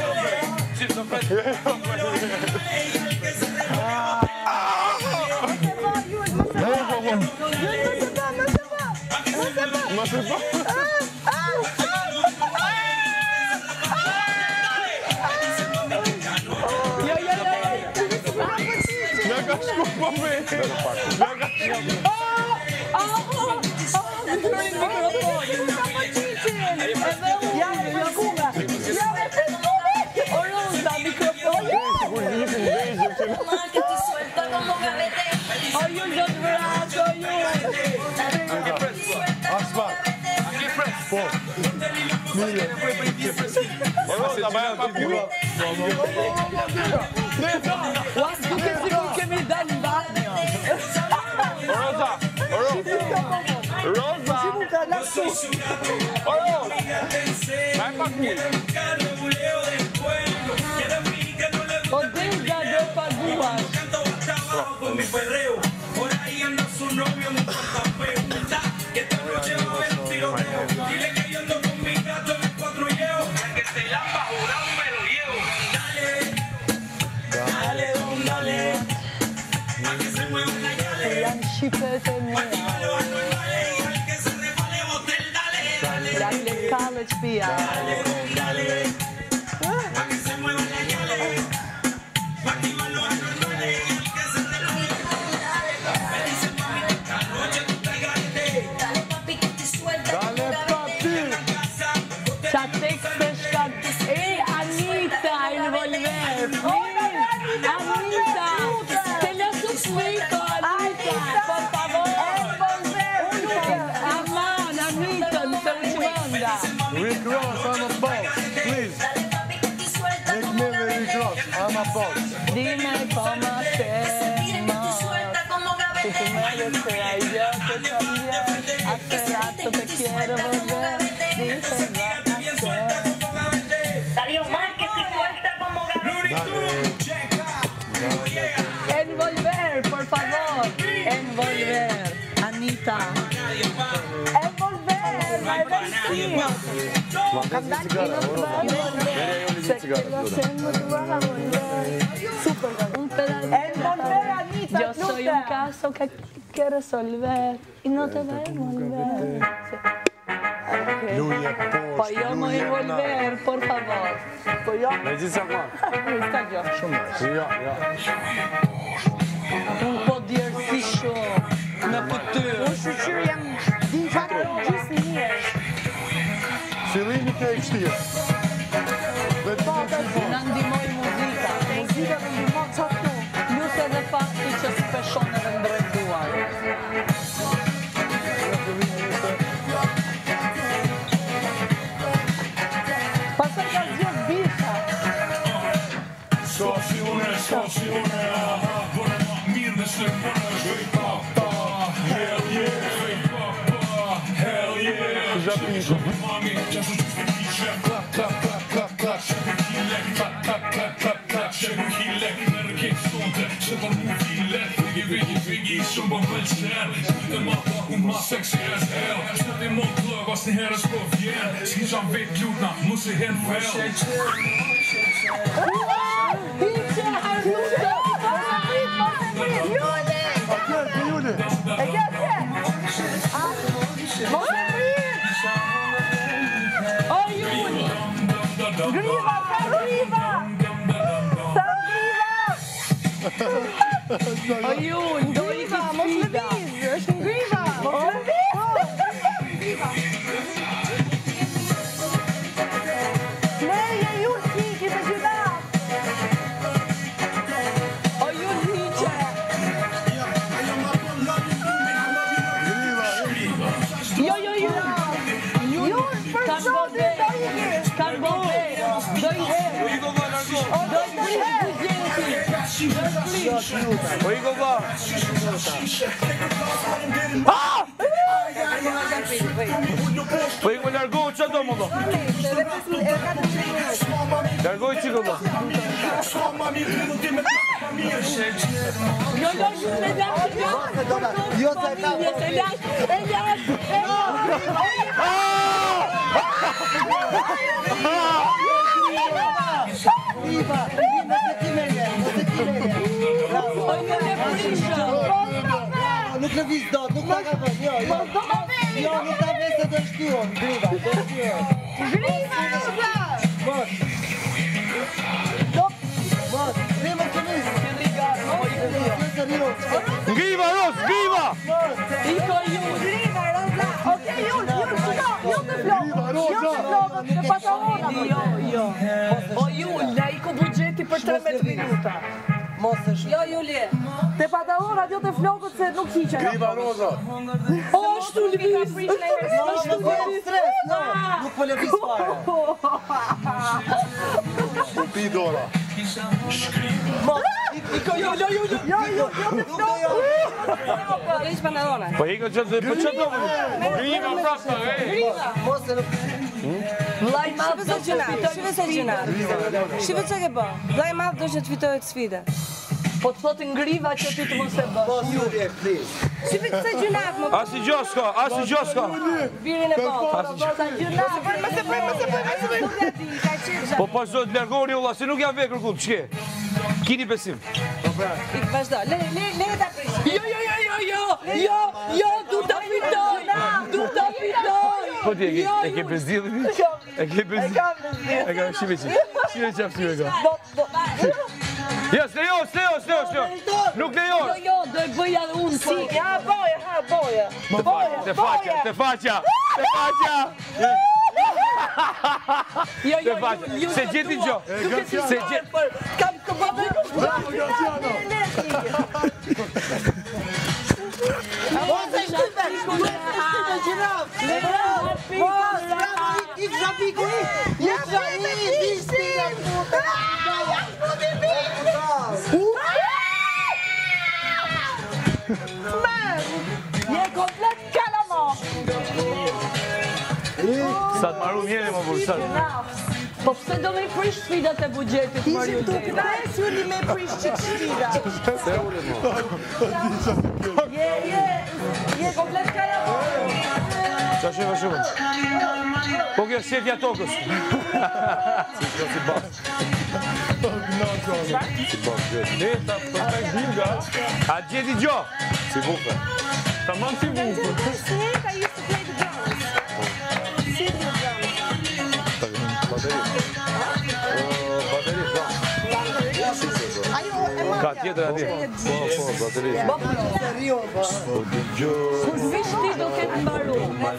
Ma se pa! Nga ka shku po me! Nga ka shku! Rosa, vai a papu! Duket si kur kemi dalë bagno. Rosa! Rosa! Vai a papu! O Delga do paguas. Con mi perreo, por ahí anda su novio en un portapeo. Que esta noche va a haber un tiroteo. Dile que yo ando con mi gato en el 4 llevo. Que se la va jurado me lo llevo. Dale, dale. Pa' que se mueva la calle. Janë shqipet e mia. Al que se resbale bote el dale. Dale kallë qpia. Dale. Pa' que se mueva la calle. Pa' que igual lo anormale y al que se resbale bote el dale. Me dice mami, esta noche tú te gané. Dale papi que te suelta. Dale, papi! Qa tekste shkat. Anita, Involver. Anita! Te lësu shmiko, Anita! Por favor! Aman, Anita, në të rëqmënda. Rick Ross, I'm a boss, please! Make me Rick Ross, I'm a boss! Dime cómo hacemos. Si tú me deseas, yo te cambié. Hace rato te quiero volver. Dice, va a hacer. Salió mal que se suelta como Envolver, por favor. Envolver. Anita. Envolver, vai vestido. Un Envolver, Anita, yo soy un caso que resolver y no te va a envolver. Po jo më envolver, por favor. Po jo. Me gjithë sa ma. Ska gjë. Ja. Unë po djerësi shumë në fytyrë. Unë shqyr jam pak gjysë mirë. Fillimi ke e kështirë. Në ndimoj muzika. Muzika në ndimoj qa këtu. Plus edhe fakti që s'peshon edhe ndrejtuar. Pastaj ka zgjedh bisha. Shkoshi une, bërë ma mirë dhe shlek bërë shkoj pa. Hell yeah. Mami, qashu që s'pe kishe. Klak, shekë kilek. Klak, shekë kilek. Nërë kejtë sonte, që të mu kilek. Vigi, shumë bëm pëlqen. Shkute ma pa, unë ma sexy as hell. Shkute ma plëg, as një herë s'po vjen. S'ki qa vetë lutna, mu si hen fel. Griva! O ju, ndoj i Mos lëviz, është ngriva. Mos lëviz. Ne ju s'iki me gjuna. O ju hiqe. Jo. Ju për zotin do iki. Kanë bobe. Do i herë. Po i gova! Po i më largohu që do më do? Largohu që do? Jo, me lakë. Jo, se ka. Viva, viva se ti merje. Nuk lëviz dot, nuk ta ka vën, jo. Jo, nuk ta vë se do shtyjon, griva, do shtyjon. Mos. Prima këmis. Ngriva, Ros, ngriva! Iko ju. Ngriva, Rosa. Okej, ju të flokët, të patalona. Jo. O ju, la iko bugjeti për 13 minuta. Mos është. Jo, Juli. Të patalona, jo të flokët se nuk hiqen. Griva Roza. O, ashtu lëviz. Nuk po lëviz fare. Pi dora. Iko, jo. Jo të flokët. Ish pantalona. Po i që të për që do më? Ngriva, prapë, Mos e nuk. Vllai i madh do që Shive që ke bë? Vllai i madh do që të fitojë të sfide. Po të thotë ngriva që ti të mos e bësh. Mos ju je, please. Shive që gjunat më. Asi gjoska! Birin e ballë. Sa gjunat. Mëse Po pas do të largoni ulla, se nuk jam vekur ku, ç'ke? Kini besim. Ik vazhdo. Le ta prish. Jo, du ta fitoj. Po ti e ke bezdillin? E ke bezdillin? E ka shive që. Shive që ka. Jo, s'lejo! Nuk lejo! Jo, do e bëja dhe unë. Si, boja. Te faqa! Jo, se gjeti gjo! Se gjeti... Kam të bëbë. Bravo, Graciano! Mos e shtype! Je komplet kalamo. Sa të maru mjene më burë, Po pse do me i prish sfidat e bugjetit, Mariu? Ishim të pres, ju li me prish që sfida. Je komplet kalamo. Qa shumë? Po kjo sjetja tokës. Si bas. A gjeti gjo? Si bufe. Ta manë si bufe. I used to play the drums. Sit the drums. Ka tjetër ati? Po, bateri. Kur vish ti do ketë mbaru.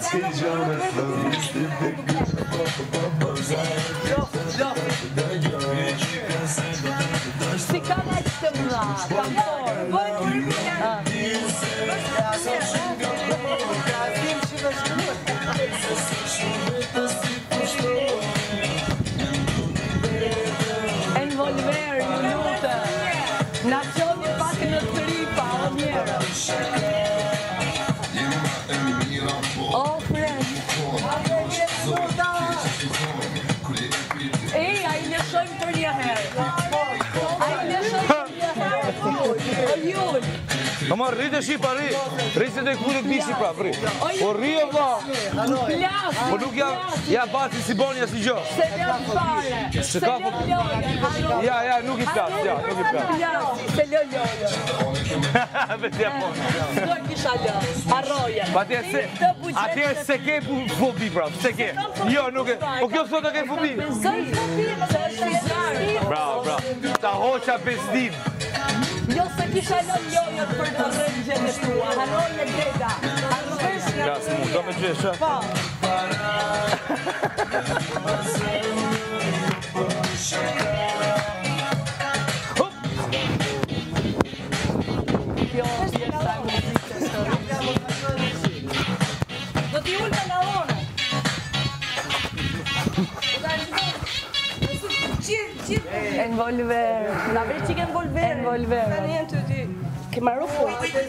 Si ka naqë të mla, kam Envolver, ju lutë. Na qoni pak në tripa, o njerë. O, friend. Ej, a i lëshojmë për një herë. O, Jul. Ama rritë e shqipa, rritë se do i kujtë të bisi pra, Po rri e vla. Plas. Po nuk ja bati si bonja si gjo. Se lë fare. Se lë lojë. Ja, nuk i plas, nuk i plas. Se lë lojë. Vetja po. Do kisha lë. Arroje. Atje se ke fobi, pra, se ke. Jo, nuk e. Po kjo sot e ke fobi. Zëj fobi, se është i zarë. Bravo. Ta hoqa bezdin. kisha lënë lojën për të rëngjën e tua. Harroje Grega. Ja, s'mu, do me gjeshë. Kjo pjesa e muzikës të rëngjën. Do t'i ullë me lavone. Envolver. Na vej që ke envolver. Envolver. Ta njën të ty. Ke marru fu.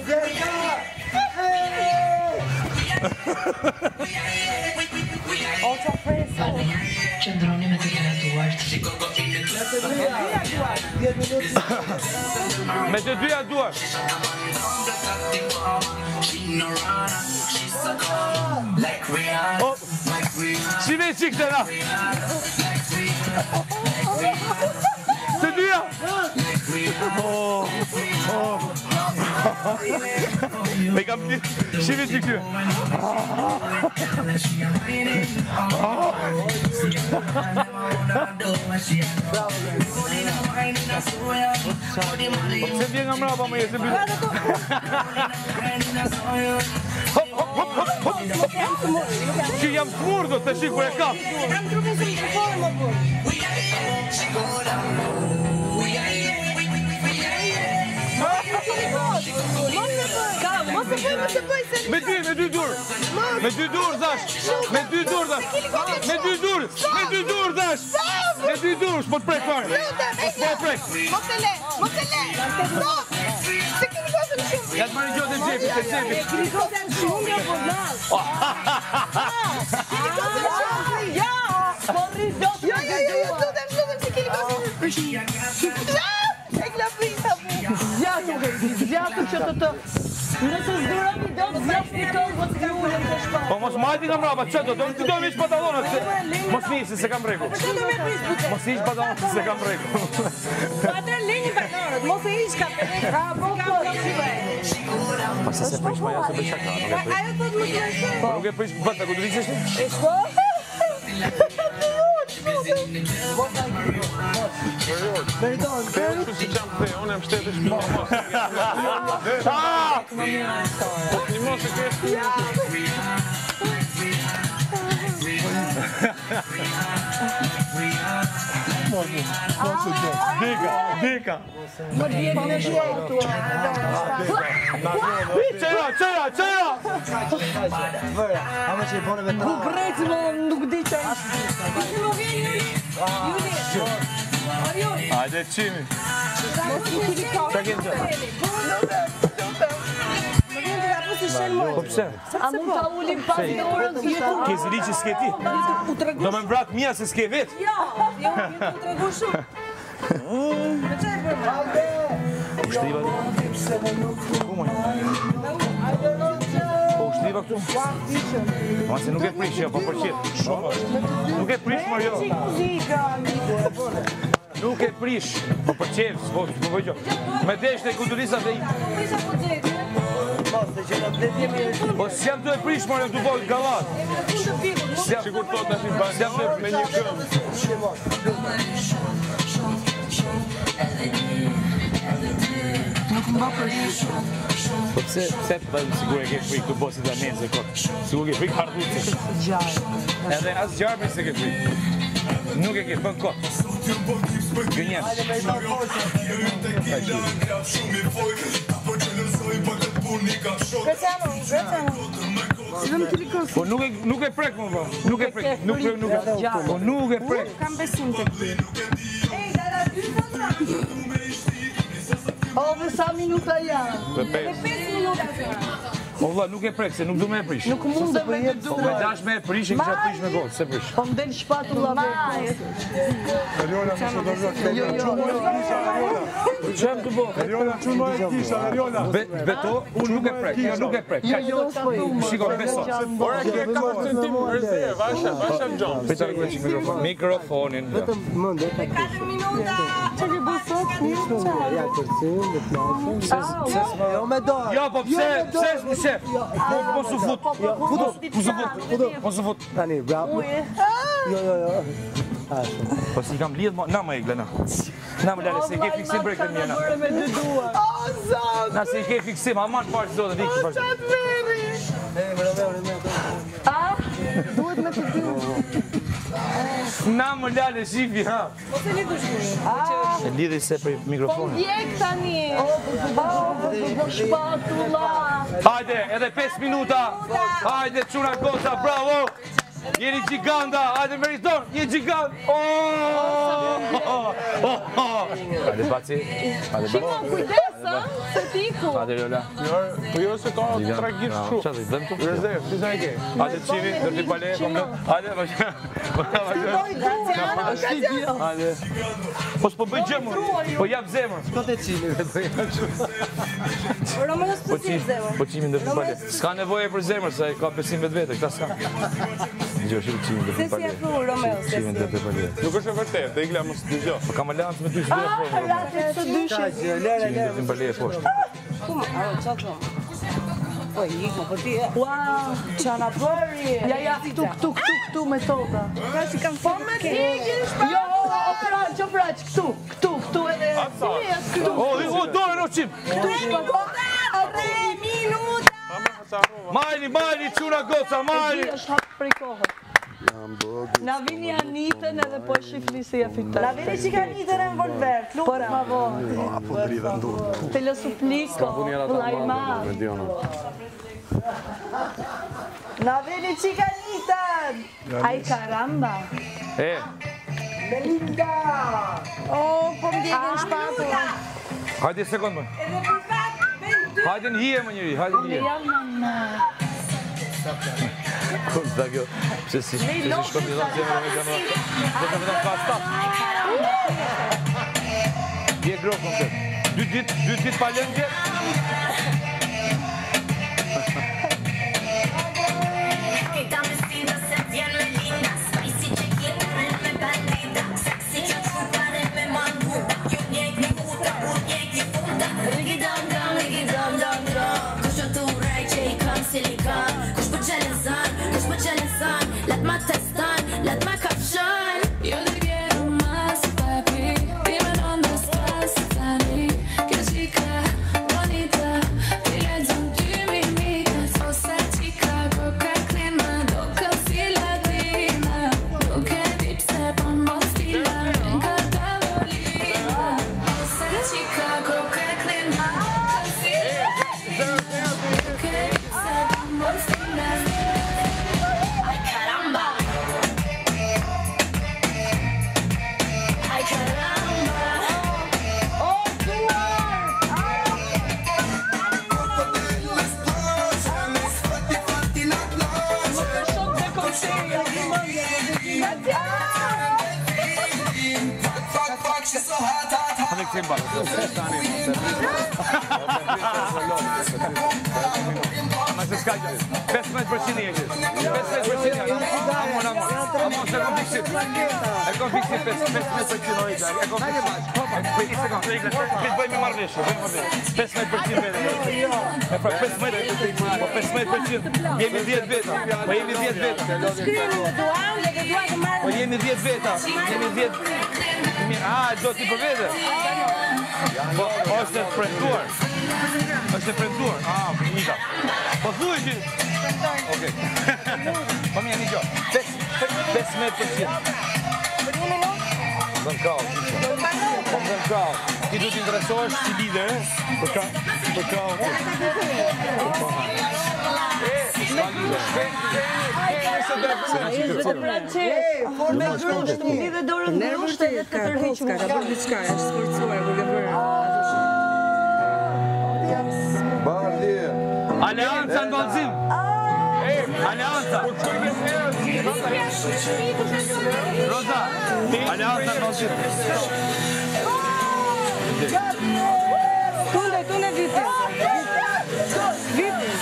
Oqa presa. Qëndroni me të dyja duart. Me të dyja duart. Si me qik të na. Të dyja. Me kam të shime që kjo. Se vjen nga mrapa më jesë që jam smurdo të shikur e kap. Kam trupin se më shukore më bërë. Mos e bëj se... Me dy dur. Me dy dur, thash. Me dy dur, thash. Me dy dur thash. Me dy dur, s'po të prek fare. S'po të prek. Mos e le. Stop. Se kini gotën shumë. Ja të marrë gjotë e gjepit, e gjepit. Kini gotën shumë, jo po nalë. Kini gotën shumë. Ja. Korri do të Jo, lutem se kini gotën shumë. E kla prisa mu. Zgjatu që të nëse zduroni do të zgjat një kohë vë të ullën të shpatë. Po mos majti nga mrapa, që do të mi ish patalonat, mos mi se kam regu. Mos ish patalonat se kam regu. Atër lini patalonat, mos e ish ka përre. Ha, po, Pasa se prish maja se bëj shaka, nuk e prish. Ajo thot më të nështu. Nuk e prish bëta, ku të viseshti? E shko? Meriton, që si qam të unë e më shtetë shpima mos. Po të një mos e kështë. Dika. Më djeni në shkotu. Qera! Vërë, ama që i bone me të... Ku breci më nuk di që është. Isi më vjen Juli. Hajde, qimi. Qa kemë që? Po pse? A mund të ullim pas dorën YouTube? Ke zili që s'ke ti? Do me mbrak mija se s'ke vet? Jo, YouTube të regu shumë. Me që e përme? U shtriva këtu? Po u shtriva këtu? Ma se nuk e prish jo, po përqit. Nuk e prish më jo. Nuk e prish, po përqet, po përqo. Me desh të kundulisa dhe i... Prisa po gjeti. Po s'jam të e prish më jo të bojt galat. Sigur tot në shqip bashkë me një këmë. Nuk më ba për shumë. Po pse të bëjmë sigur e ke frik të bosit dhe neze kot? Sigur ke frik hardhuci. Edhe as gjarëmi se ke frik. Nuk e ke bën kot. Gënjem. Po nuk e prek më bërë. Nuk e prek. Po nuk e prek. Kam besim të këti. O, dhe sa minuta janë? Dhe 5 minuta. O vlla, nuk e prek, se nuk du me e prish. Nuk mund me të Po me dash me e prish, e kisha prish me gol, se prish. Po m'del shpatulla me. Eriola, më shë dërgjë Qem të bo? Eriola, që më e kisha, Eriola. Beto, unë nuk e prek, nuk e prek. Shiko, beso. Ora, ke 4 centim rezervë, vasha në gjomë. Petar kërë që mikrofonin. Vetëm mënde. 4 minuta. Që ke bësot? Ja, kërcim, dhe plasëm. Jo me dorë. Jo, po pse shef? Po su fut. Po su fut. Tani, bravo. Jo. Po si kam lidh, na më e glena. Na më lale, se i ke fiksim për e këtë mjena. Na se i ke fiksim, a marë parë zote, vikë parë. Duhet me të dy. Na më lale, shifi, ha. Po se lidhë shkuri. E lidhë se për mikrofonin. Po vjek tani. Shpatula. Hajde, edhe 5 minuta. Hajde, quna goca, bravo. Jeni gjiganda, hajde Meriton, je gjigand. Hajde baci, hajde baci. Shiko, kujdesa, se tiku. Hajde Lola. Po jo se ka tragisht kështu. Qatë, dëm të? Rezerv, si sa e ke? Hajde qimi, dërti pale, komplet. Hajde, hajde. Po s'po bëj gjemër, po jap zemër. Shko të qimi. Romeos Po pësi zemër. qimin dërti pale. S'ka nevoje për zemër, sa i ka besim vetë vete, këta s'ka. Gjo, shiru qimin dërti Se si pale. e thru Romeos? Qimin dërti pale. Nuk është e vërtet, dhe igla mos të gjo. Po kam alancë me dy shbërë, Ratit së dyshe. qimin dërti pale e poshtë. Po, ikë, po ti e. Wow, qana bëri. Ja, këtu metoda. Pra që kam po me t'ikë Jo, o praq, këtu edhe. O, dojnë o qim. 3 minuta. Majni, quna goca, majni. Është hapë prej kohët. Na vini Anitën edhe po shifni se ja fitar. Na vini që ka Anitën e revolver, Por favor. Apo dridhe ndur. Te lo suplico, Vlajma. Na vini që ka Anitën! Ai caramba. Belinda! Oh, po më djekën shpatulla. Hajde sekundë më. Hajde në hije më njëri, hajde në hije. Kënë të kjo, pëse si shkëm të zonë zemë me zemë. Dhe të vedon ka staf. Dje grofë më të. 2 dit pa lëngje. Kush për gjelëzan, let ma testan, let ma kapshan. Jo të gjeru mas, papi, dime në ndës tani. Kjo qika, bonita, pile zon 2 mikas. Osa qika, koka klima, do këll si latina. Nuk e di pse pon mos stila, në këta volina. Osa qika, koka klima, këll si latina. Nuk e di pse pon mos stila. Ay caramba. Ay caramba. Oh, Hajde këtim bërë. Ma se s'ka gjë. 15% e gjithë. 15% e gjithë. Amon, se kom fiksim. E kom fiksim 15% e gjithë. E kom fiksim. Për një sekundë, këtë bëjmë marrëveshje. 15% vete. E pra 15%. Jemi 10 veta. Po jemi 10 veta. Po jemi 10 veta. Jemi 10. Do t'i për vete? Po, është e premtuar. është e premtuar. Për një ka. Po thuj që... Okej. Po mirë, një gjo. 15%. Për një minut? Dëmë kao, po më dëmë kao. Ti du t'interesohesh si lider, për kao. Me grusht, më lidhe dorën grusht e të tërheqë më ka bërë diçka, është sforcuar, kur ka bërë. Bardhi! Aleanca në dolzim! Aleanca! Roza! Aleanca në dolzim! Tune viti! Viti!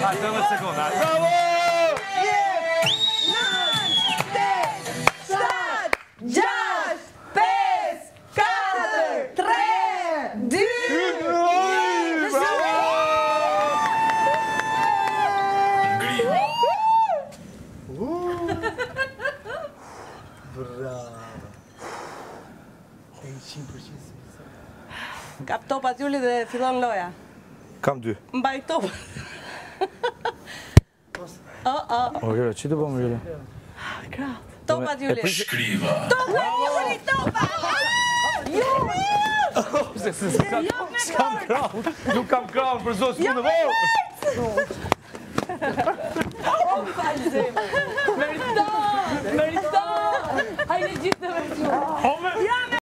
13 sekonda. Bravo! 9, 8, 7, 6, 5, 4, 3, 2, 1. Bravo. 100%. Kap topat Juli dhe fillon loja. Kam 2. Mbaj topat. Okej, që të bëmë Juli? Topat Juli. Shkriva. Topat Juli, topat! Juli! S'kam kraun. Nuk kam kraun për zos s'ku në vërë. Meriton! Hajde gjithë në veçuar. Ja me